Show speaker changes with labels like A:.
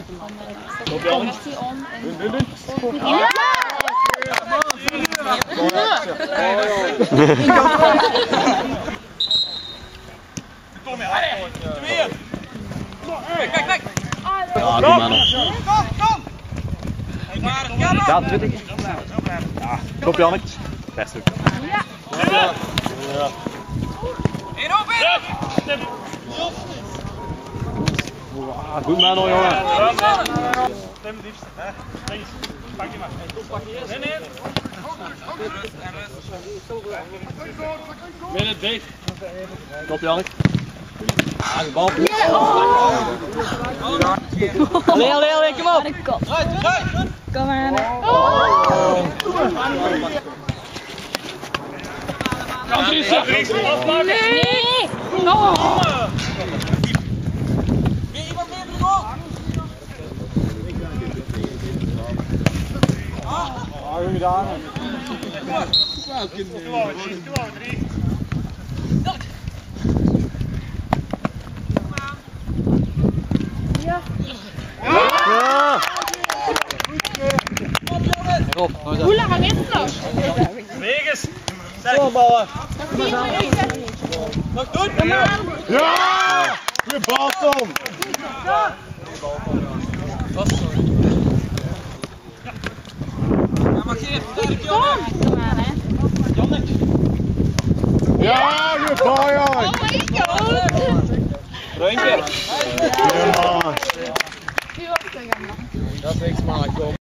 A: Kijk!
B: Ja, doe maar nog. Ja, 20. Ja, klopt Jannik. Best ook. Ja. Goed man hoor jongen.
C: Stem liefst, hè? Links. Pak je maar. Nee. Binnen dicht.
B: Klopt Jannik. Ja, de bal. Allee, kom op.
D: Kom maar.
C: Kan Dries afmaken?
D: Nee! No!
B: Goed gedaan.
C: Drie.
D: Ja. Hoe lang is het nog?
C: Vegas.
B: Doorballen.
C: Nog doen?
B: Ja! Goeie bal Tom. Ja, goeie bal jongen.
D: Oh my god!
B: Eén keer. Ja, man.
D: Nu was het dan.
B: Dat is niks maar.